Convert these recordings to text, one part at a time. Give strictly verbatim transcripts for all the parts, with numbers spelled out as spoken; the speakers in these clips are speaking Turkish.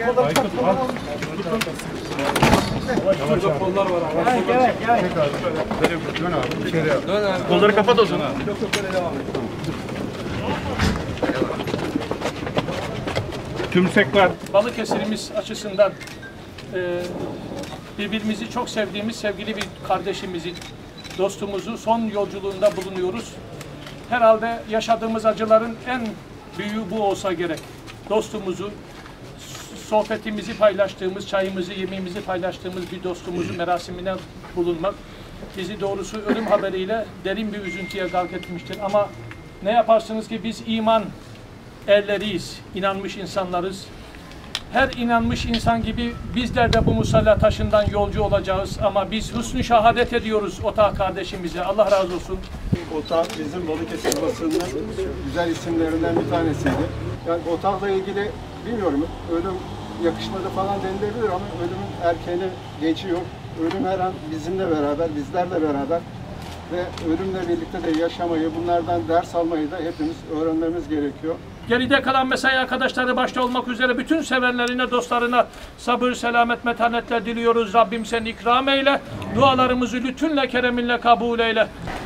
Şurada kollar var abi. Gel gel. Dön abi. İçeri yap. Dön abi. Kolları kapat o zaman. Yok yok böyle devam et. Tümsekler. Balıkesir'imiz açısından e, birbirimizi çok sevdiğimiz sevgili bir kardeşimizi, dostumuzu son yolculuğunda bulunuyoruz. Herhalde yaşadığımız acıların en büyüğü bu olsa gerek. Dostumuzu, sohbetimizi paylaştığımız, çayımızı, yemeğimizi paylaştığımız bir dostumuzun merasimine bulunmak bizi doğrusu ölüm haberiyle derin bir üzüntüye gark etmiştir. Ama ne yaparsınız ki biz iman erleriyiz, inanmış insanlarız. Her inanmış insan gibi bizler de bu musalla taşından yolcu olacağız ama biz hüsnü şehadet ediyoruz Otağ kardeşimize. Allah razı olsun. Otağ bizim Balıkesir basınının güzel isimlerinden bir tanesiydi. Yani Otağ'la ilgili bilmiyorum, ölüm yakışmadı falan denilebilir ama ölümün erkeğini geçiyor. Ölüm her an bizimle beraber, bizlerle beraber ve ölümle birlikte de yaşamayı, bunlardan ders almayı da hepimiz öğrenmemiz gerekiyor. Geride kalan mesai arkadaşları başta olmak üzere bütün sevenlerine, dostlarına sabır, selamet, metanetler diliyoruz. Rabbim seni ikram eyle. Dualarımızı lütfunle, kereminle kabul eyle.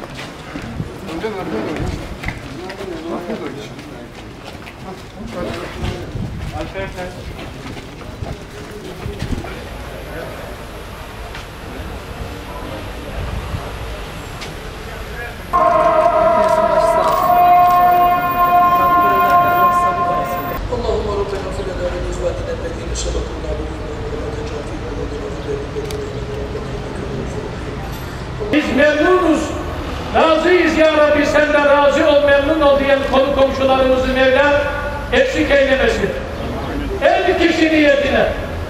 Biz memnunuz, razıyız ya Rabbi, sen de razı ol, memnun ol diyen konu komşularımızı Mevla eksik eylemesin. elli kişi niyetine.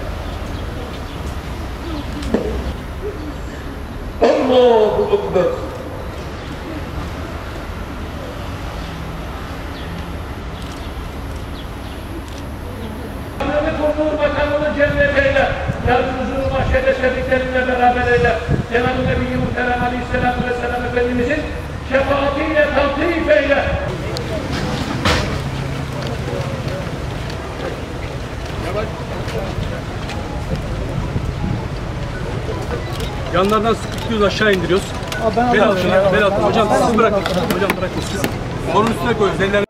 Allahu Ekber. Nur makamını cennet eyle. Yardımcını mahşede sevdiklerinle beraber eyle. Cenab-ı Nebiyyü Muhterem Aleyhisselatü Vesselam Efendimizin şefaatiyle taltif eyle. Yanlardan sıkıştırıyoruz, aşağı indiriyoruz. Bel altına, bel altına. Hocam siz bırakın. Hocam bırakın siz. Onun üstüne koyuyoruz. Ellerinizi